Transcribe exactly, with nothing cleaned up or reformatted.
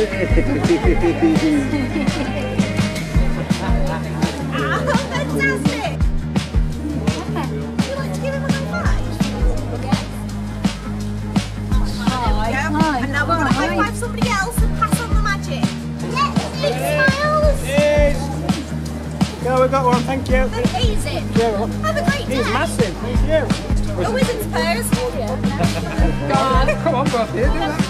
fantastic! Would you like to give him a high five? There we go. And now we're going to high five somebody else and pass on the magic. Yes, big smiles. Yes. Go, we got one, thank you. Easy. Have a great day. He's massive, thank you. A wizard's pose. Go on, come on, go up here, do that.